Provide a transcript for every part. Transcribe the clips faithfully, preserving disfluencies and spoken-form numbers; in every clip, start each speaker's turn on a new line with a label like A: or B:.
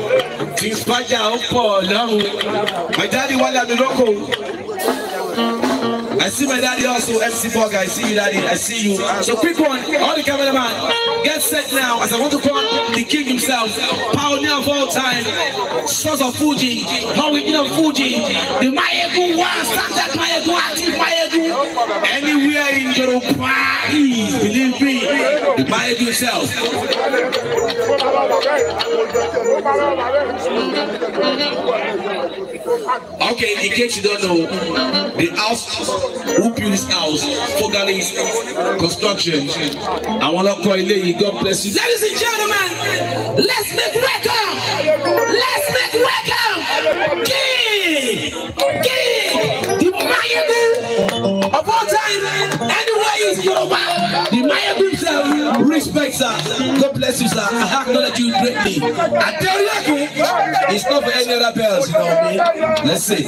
A: Things back down for long. My daddy while I'm the local. I see my daddy also, M C Bog. I see you, daddy. I see you. So quick one, all the cameraman, get set now. As I want to call the king himself, pioneer of all time, source of Fuji, how we know Fuji, the Mayegu one, standard Mayegu, active Mayegu, anywhere in Europa, believe me, the Mayegu himself. Okay, in case you don't know, the house who built this house, Fogalis Construction, I want to call you, God bless you. Ladies and gentlemen, let's make welcome! Let's make welcome! King! King! The Mayegu of all time, anywhere is Yoruba. The Mayegu himself respects her. God bless you, sir. I acknowledge you greatly. I tell you, it's not for any other bells, you know what I mean? Let's see.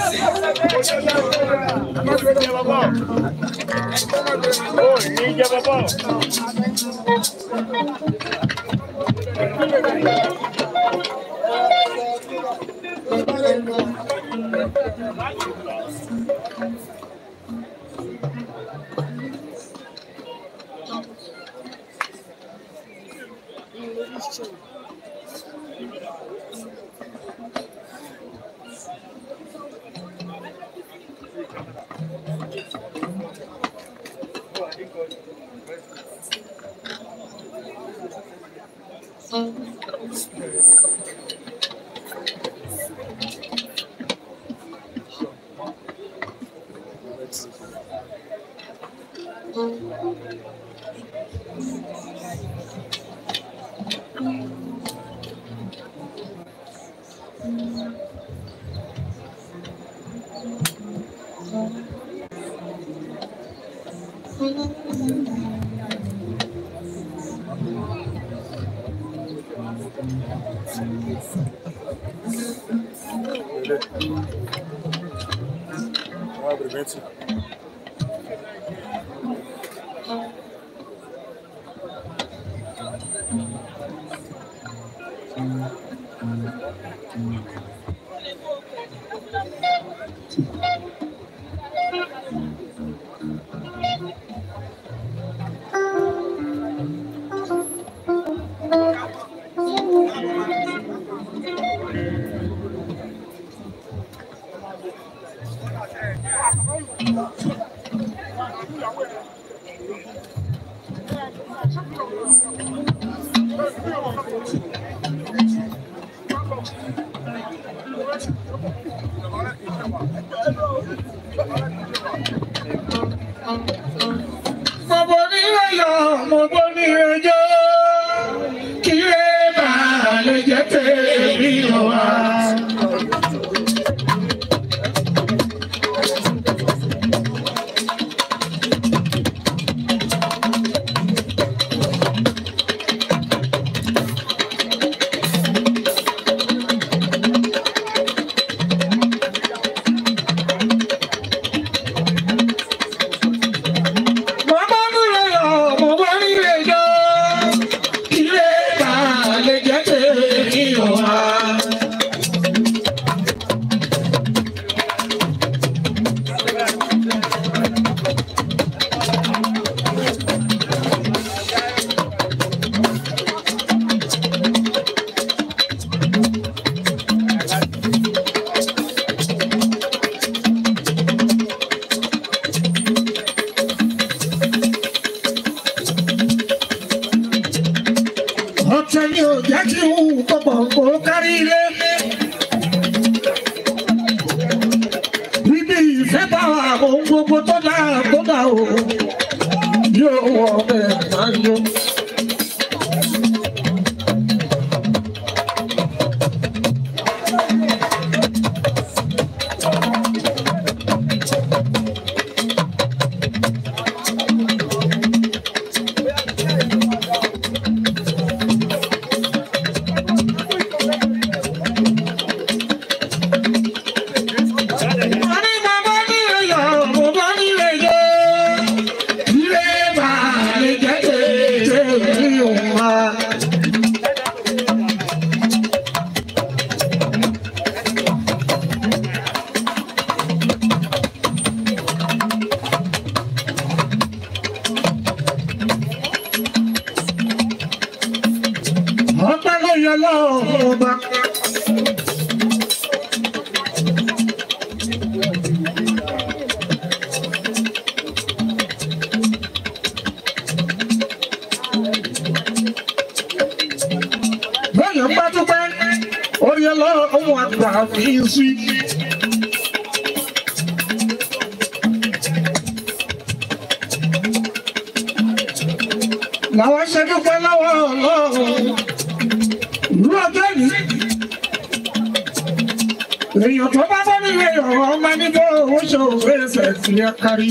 B: orí ọlọ́run àgbà mi sí. làwọn ṣe dúpẹ́ lọ́wọ́ ọlọ́run ìlú ọjọ́ yìí. èèyàn tó bá bọ́ nílé ọ̀rọ̀ ọmọ níbo ó ṣe òwe ẹsẹ̀ tí ẹ kárí.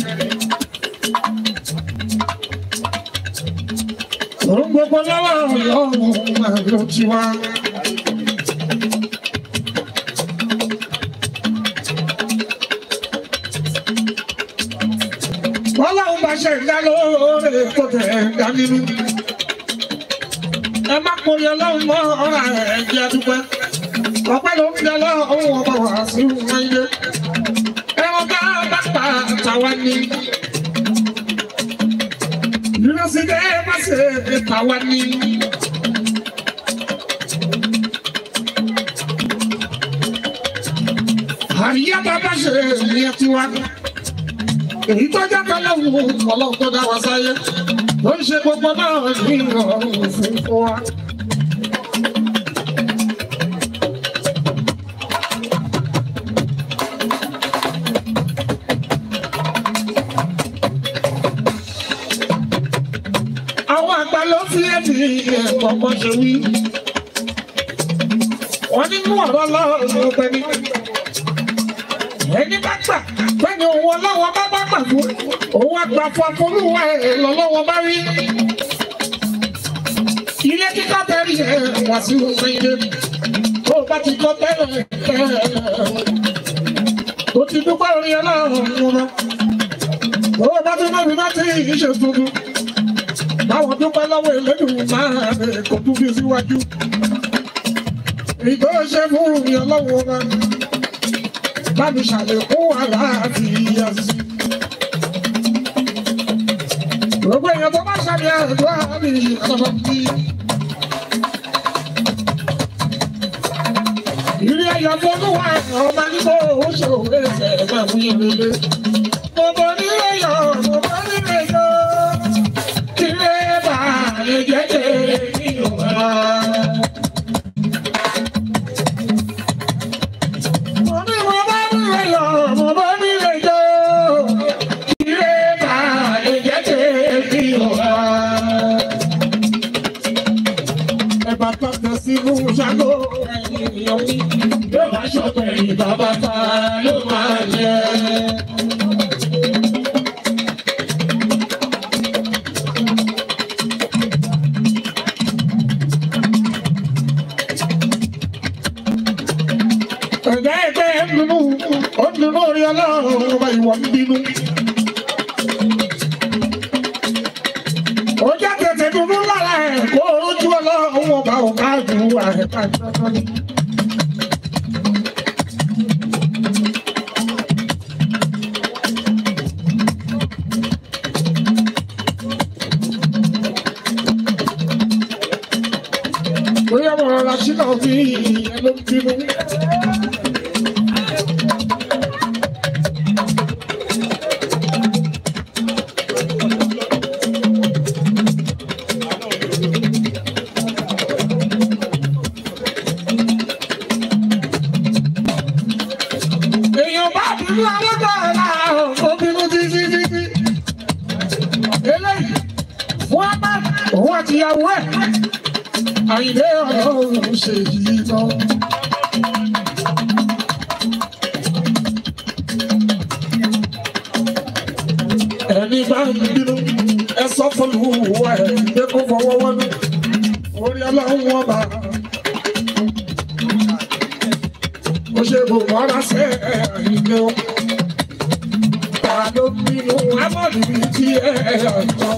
B: òun gbogbo lọ́wọ́ ọlọ́run máa ló ti wá. wọ́n láwọn bá ṣe ìdálóore tó tẹ̀ ẹ̀dá nínú. ẹ má pòrí ọlọ́run mọ́ ọ̀rọ̀ ẹ̀ jẹ́ dúpẹ́. ọ̀pẹ́ ló ń jẹ lọ́wọ́ ọmọ wá sí wáyé. ẹ̀rọ bá bá pa àtàwa ní. yunifásitì ẹ̀ má ṣe àtàwa ní. àríyá bá bá ṣe ìyẹn tiwa. èyí tó jẹ́ kọ́lọ́ wù ọlọ́run tó dá wa sáyé ló ń ṣe gbogbo náà ní ìrọ̀rùn fún wa. àwọn àgbà ló fi ẹ̀mí ẹ̀kọ́ kan ṣe wí. wọ́n ní mú ọ̀rọ̀ lọ́rùn ọ̀pẹ ní. ẹni bá gbà pẹ́ni òun ọlọ́wọ́ bá bá gbà fún òun àgbà fún afọlúwa ẹ̀ lọ́lọ́wọ́ bá rí. ilé kíkọ́ tẹ́lẹ̀ ẹ̀ wá sí òun ilé tó bá ti kọ́ tẹ́lẹ̀ tó ti dúpẹ́ orin ọlọ́run wọn. tó bá tún náà bí bá ti ṣe tuntun báwọn dúpẹ́ lọ́wọ́ ìlédùn máa rẹ̀ kó tún fi síwájú. ìgbó ṣe fún orin ọlọ́run wọn. Bámi ṣàlékún àlàáfíà sí. Gbogbo èèyàn tó bá ṣàbí àdúrà mi ọ̀dọ̀ bí. Ìrí ẹ̀yọ̀ tó ń wá ọmọ nígbà ó ṣòwò ẹsẹ̀ máa mú yẹn lélẹ̀. Mo bọ̀ ní ẹ̀yọ̀, mo bọ̀ ní ẹ̀yọ̀. Ilé bá lè jẹ́jẹ́ ní ìwà. Sínú ṣàgó ènìyàn mi, yóò bá ṣọ̀tẹ̀ ìbábá ta ló máa jẹ. Ẹ̀dá ẹgbẹ́ ń dùnnú, ó ń dùnnú orí ọlọ́run ọba ìwọ̀n ń bínú. Ó jẹ́ tètè dùnnú lára ẹ̀ kó ojú ọlọ́run ọba ọ̀gá àdúrà ẹ̀ ká ìtọ́jú ní. Bóyá mo rọra sínú bí ìyẹn ló ń bínú. Òun àti ìyàwó ẹ̀ àyìnlé ọlọ́run ṣe yìí lọ. Ẹni bá ń bínú ẹ sọ fún ìwúwo ẹ̀ pé kó fọwọ́ wọnú orí ọlọ́run wọn bá. Ó ṣe bò mọ́ra sẹ́ àyìnlé o. Ta ló bínú amọ̀lì tí ẹ ọ̀tọ̀.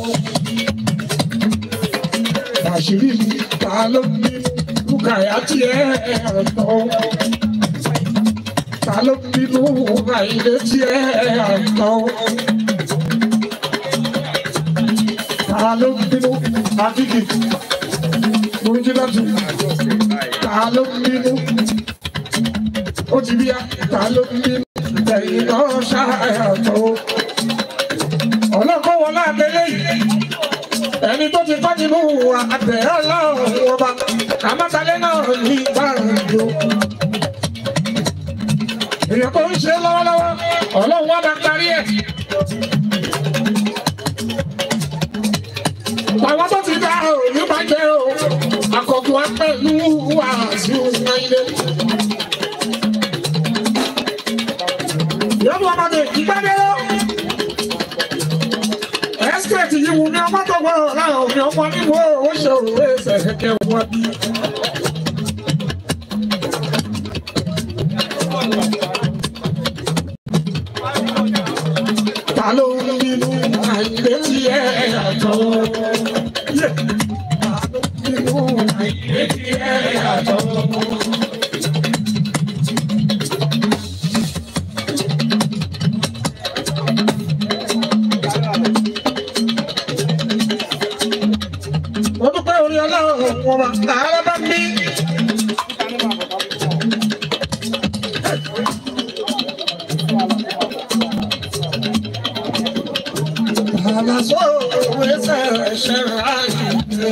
B: Àṣírí mi ta ló bí Rúkàyà tí ẹ ọ̀tọ̀. Ta ló bínú Àyìndé tí ẹ ọ̀tọ̀. Ta ló bínú Àdìgì Mújídátù. Ta ló bínú ó ti bí ya. Ta ló bínú ẹ̀yìn náà ṣáàyàtọ̀. Ọlọ́kọ̀ wọlé abẹ́lé yìí. Ẹni tó ti kọ́ nínú àtẹ̀ ọlọ́run ọba àmọ́talẹ́ náà ní ìbáraẹ̀jọ. èèyàn tó ń ṣe lọ́wọ́lọ́wọ́ ọlọ́run wá máa parí ẹ̀. àwọn tó ti dá òní máa jẹ́ o àkọ́kọ́ wa pẹ̀lú wàásù ilé. yọ̀bù ọmọdé ìgbàdé lọ. ẹ́sítéètì yìí wù mí ọmọ tó gbọ́ ọ̀la òmí ọmọ níbo ó ṣe òwe ẹsẹ̀ kẹ̀kẹ́ wọn bí. ta ló ń bínú àìlè tí ẹ àtọ̀? ta ló ń bínú àìlè tí ẹ àtọ̀? mo dúpẹ́ orí ọlọ́run wọn máa ń tààrà bá mi. Alaso wese sherayi.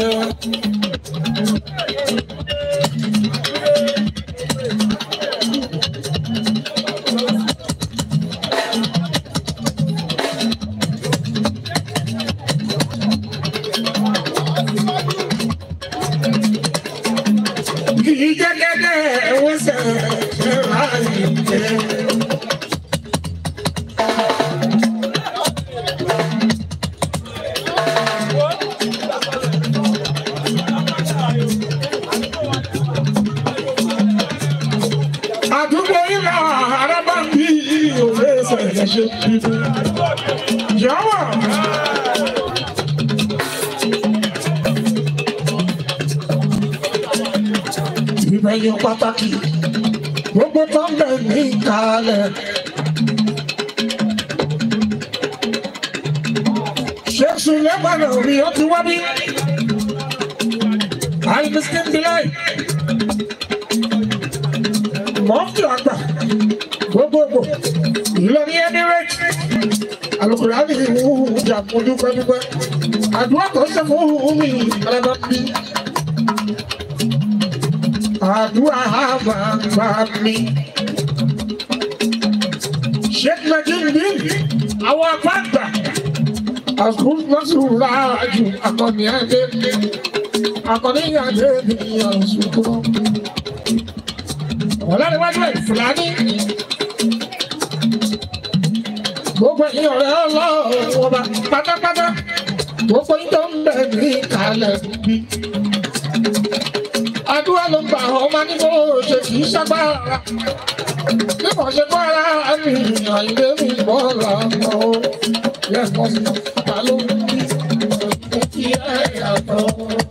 B: Kijagede wese sherayi. àdúgbò ìlà arábà ń bí òwe ẹsẹ̀ ẹ̀ṣẹ̀ bíbí. Jọ̀wọ́. Ìbẹ̀yìn pàtàkì gbogbo tó ń bẹ̀ ní ìkàlẹ̀. Ṣé Sùlẹ́mà náà rí ó ti wá bí? Àìmísí ń bí láì. Mọ́fì àgbà gbogbogbò Ìlọrin Emirate Alukurani ìwú ìjà fún dúpẹ́dúpẹ́ àdúrà tó ṣe fún mi alábà bí àdúrà àbàbà mi. Sheikh Najimdi àwọn apá àgbà àkúnlọ́sùn láàjù akọni adé akọni adé ní àṣùkú. Ọlọ́rẹ̀wájú ẹ̀ Fúlàní. Gbogbo ẹ̀yin ọ̀rẹ́ ọlọ́run ọba pátápátá. Gbogbo yín tó ń bẹ̀ ní ìkàlẹ̀ bí. Àdúrà ló ń gbà ọmọ ní bó ṣe kì í ṣàgbára. Bí mo ṣe kọ́ ara mi, àìlè mi bọ́ lọ́wọ́. Lẹ́ẹ̀kan sí ta ló ń bí etí ẹ̀ yàtọ̀.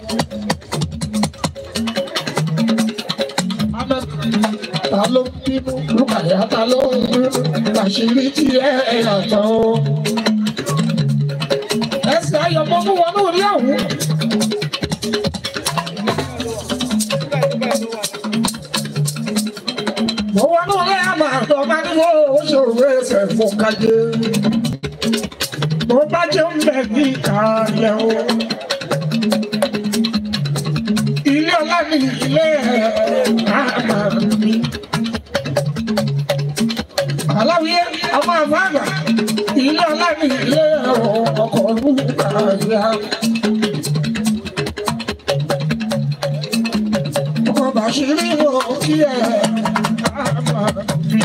B: Ta ló ń bínú Rúkàyà ta ló ń bínú àṣírí tí ẹ yàtọ̀ o. Ẹsẹ̀ ayọ̀mọ́ fún wọn náà ní àwùn. Mo wá náà lẹ́yìn àmà àtọ̀ bá ní wọ́n ó ṣòro ẹsẹ̀ fún kájé. Mo bá jẹ́ ń bẹ̀ ní ìkàlẹ̀ o. Ilé ọlá ni ilé àmà mi. Aláwíyé ọmọ àmàgbà ilé ọlá ni ilé ọkọ̀ Rúkàyà. Ọkọ̀ Bàṣírí wọ kí ẹ àmà mi.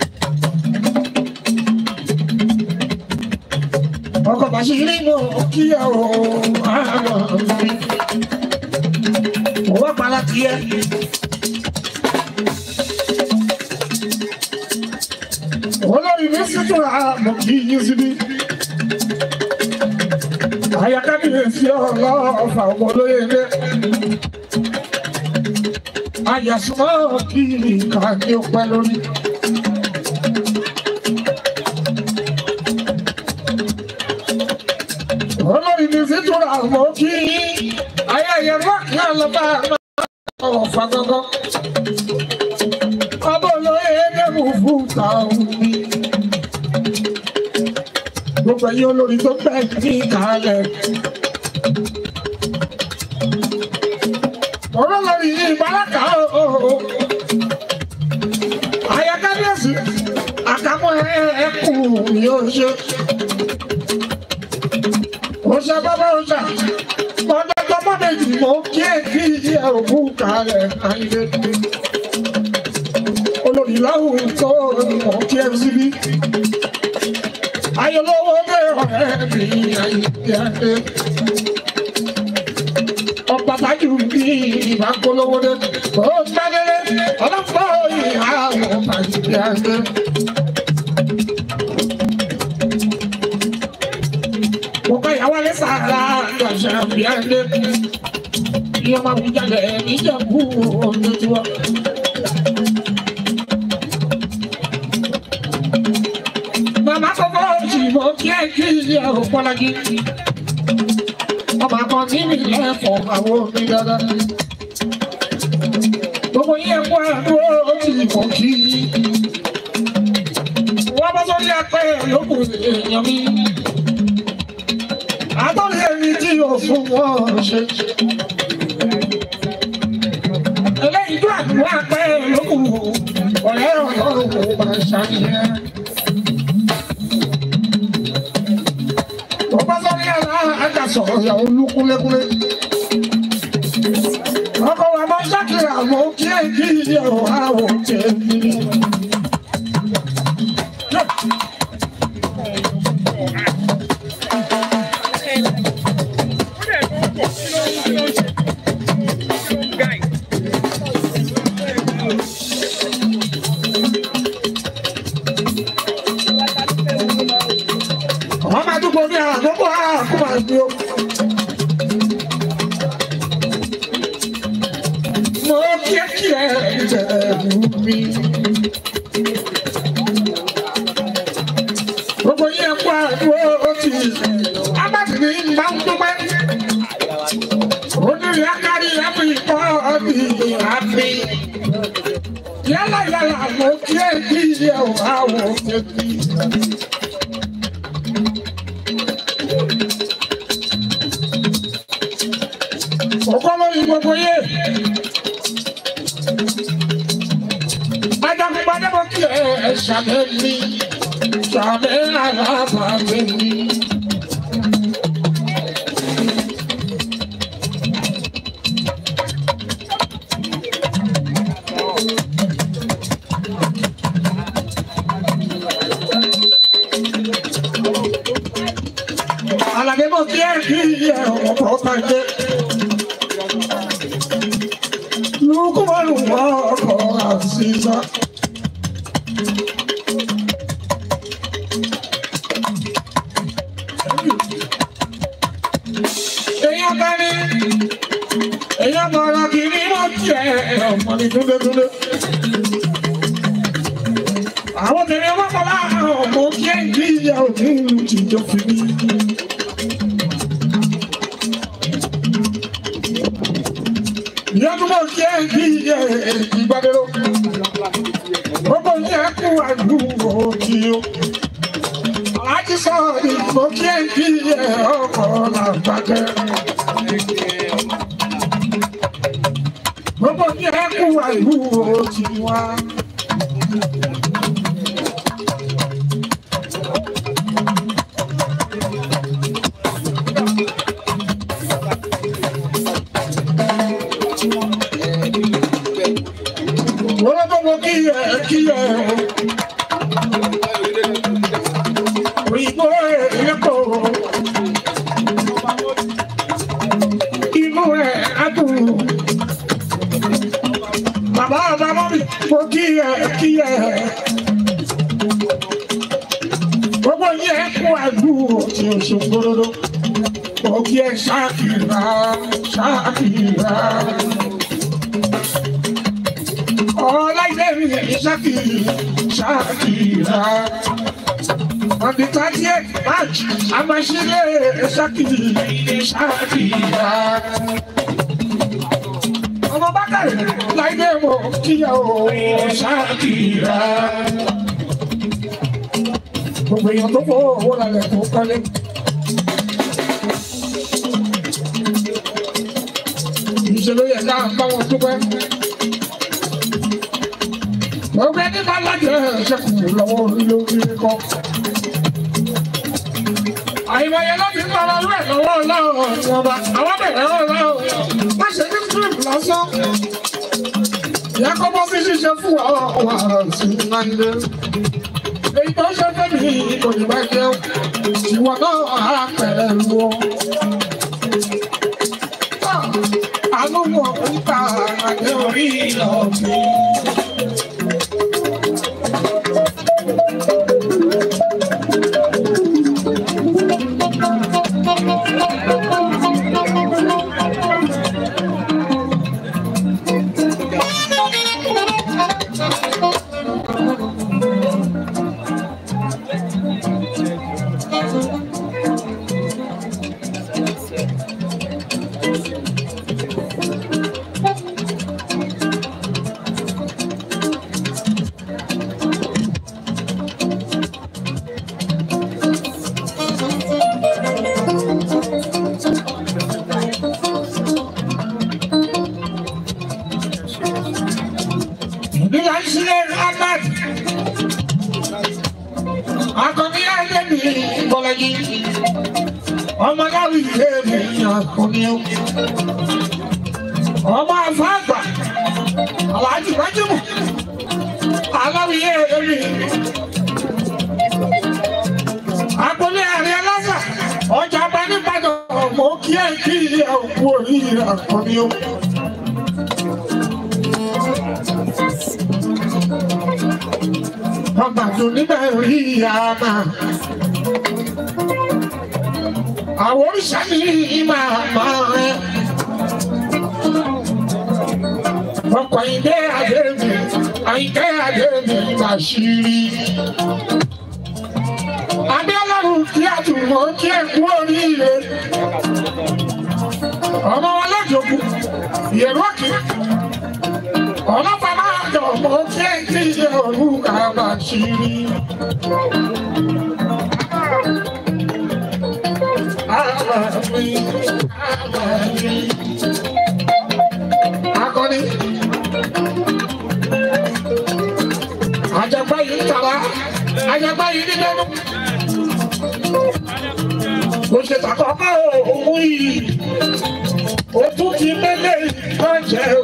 B: Ọkọ̀ Bàṣírí wọ kí ẹ àmà mi. Owó pàlà tiẹ̀. Olórí mi sì tún ra mọ̀ kí yín síbí. Àyàká mi lè fi ọlọ́ọ̀fà ọmọ olóyè ilé. Àyàsùmọ́ kí ìkà ní ọpẹ́ lórí. Olórí mi sì tún ra mọ̀ kí yín. Ayẹyẹ rọ́ọ̀kì náà lọ bá ọ̀fà gangan. Ọmọ olóyè ilé mú fún tàwọn mi. Gbogbo ẹ̀yin olórí tó bẹ̀ ní ìkàlẹ̀. Ọ̀rọ̀ lórí ìbárakà o. Àyàká ní ẹ̀sìn. yóò ṣe. Ó ṣe bàbá ó ṣe. Mọ̀dé tó mọ̀dé jù mọ́ kí èkì ìdí ẹ̀rù kalẹ̀ ayé. Olórí láwùjọ mọ̀ kí ẹ síbí. Ayọ̀lọ́wọ́ bẹ̀rẹ̀ ọ̀rẹ́ mi ayé. Ọba tájú bí ìbá polówó dé. Ó gbẹ́dẹ́rẹ́ ọlọ́pàá ìhà àwọn bàjẹ́ ayé. Ọkọ ìyàwó lè sára àgbàṣà bí ayé. Ìyá máa fi jalè níjẹ̀kú ọ̀dọ́ tiwa. Màmá kọ́kọ́ òṣìbò kí ẹ kí ìyá òpọ́lájí. Ọmọ kan tí mi lẹ́fọ̀ àwọn omi dáadáa. Gbogbo yẹn kó àdúró òṣìbò kí. Wọ́n bá sọ́rí apẹ́ lókù èèyàn mi. Àtọ́rí ẹni tí yóò fún wọn ṣe. Eléyìí tó àdúrà apẹ́ lókù ọ̀rẹ́ ọ̀rọ̀ máa ṣàníyàn. Sọ̀rọ̀ ìyàwó olúkúlékúlé. Ọkọ̀ wa máa ṣàkíyà mọ́ kí èyí ìyàwó àwọ̀ jẹ́ nílé. Ọmọ máa dúpọ̀ ní àgbọ̀gbọ̀ àkúmà ní o. Mo kí ẹ kí ẹ jẹ mi. Gbogbo yẹn kó àdúró ti abájìní máa ń dúpẹ́. Onírì akárí ẹ̀mí kọ́ ọ̀bì àmì. Yálà yálà mo kí ẹ kí ẹ wà wò tẹ̀lé. Ọkọ lórí gbogbo yé. Ajagunpadé mo kí ẹ ṣàbẹ̀ mi, ṣàbẹ̀ alábàágbé mi. Alàgbé mo kí ẹ kí ẹ ọ̀pọ̀ pàdé. Lukumaru ọkọ àṣìṣà. Èèyàn bá ní èèyàn bọ̀rọ̀ kì í mọ̀ jẹ́ ọmọ ní dúdúdúdú. Àwọn obìnrin wọ́n kọ́ láàárọ̀ ọmọ kí ẹ̀ ń kí ìyá òní ìlú tìjọ fi mí. Yàtúmọ̀ kí ẹ kí ẹ ìgbàdúró. Gbogbo ní ẹ kú àdúgbò tí o. Aláàjì sọ̀rọ̀ ìgbò kí ẹ kí ẹ ọkọ̀ làgbàjẹ́. Gbogbo ní ẹ kú àdúgbò tí wá. Bàbá bàbá mi mo kí ẹ kí ẹ. Gbogbo yẹn kó àdúró tí o ṣe gbódòdó. Mo kí ẹ ṣáàkìrà ṣáàkìrà. Ọláìdé mi yẹn ṣáàkìrì ṣáàkìrà. On the thirtieth March, I'm a shile ṣáàkìrì ṣáàkìrà. Ọmọ Bákàrẹ̀ láìdé mo kíyàwó ṣáàkìrà. Gbogbo èèyàn tó fọwọ́ owó lálẹ́ tó kọ́lé. Ìṣèlú yẹ ká bá wọn dúpẹ́. Gbogbo ẹni bá lájẹ ṣẹ́kù lọ́wọ́ orí lórí kọ́. àìmọye ló fi ń tọrọ ọlọ́ ẹ̀ lọ́wọ́ ọlọ́run ọba àwọn bẹ̀rẹ̀ ọlọ́run má ṣe ní trip lásán ìyá kọ́ bọ́ sí ṣíṣe fún àwọn àti nàìjíríà èyí tó ṣe fẹ́ mi kò ní bá jẹun ìwọ náà á pẹ̀lú ọ. àánú mọ̀ nípa àgbẹ̀ orí ọ̀gbìn. Ọmọ láwùí ilé mi àkùnrin ọmọ àfáàgbà aláàjì májèmù aláwìyé mi àkùnrin àrí aláṣà ọjà bá nípadà ọmọ kí ẹ kí ilé òkú oríire àkùnrin. Ọgbà tó níbẹ̀ rí ìyá náà. Àwọn òrìṣà ní màmá rẹ̀. Ọkọ̀ ìdé àdé mi, àìdé àdé mi bàṣírí. Adé ọlọ́run kí àtùmọ̀ kí ẹ kú oríire. Ọmọ wọn lọ́jọ́kú, ìyẹ̀rú ọ̀kì. Ọlọ́pàá máa dọ̀ mọ́ kí ẹ kí ìyẹ òrùka bàṣírí. Akọni àjàgbá yìí tàwa àjàgbá yìí ní lẹ́nu kò ṣe tàkọ́kọ́ òun yìí ó tún ti mẹ́lẹ̀ ìbàjẹ́ o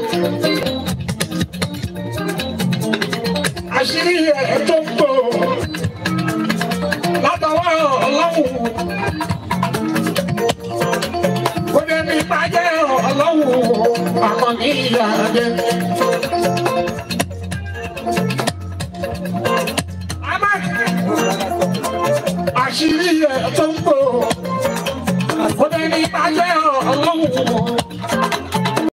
B: àṣírí ẹ̀ tó ń bọ̀ látọwọ́ ọlọ́run. Ní ìpàdé ọlọ́run àkànní ìyáde. Àṣírí ẹ̀ tó ń bò. Ó ní ìpàdé ọlọ́run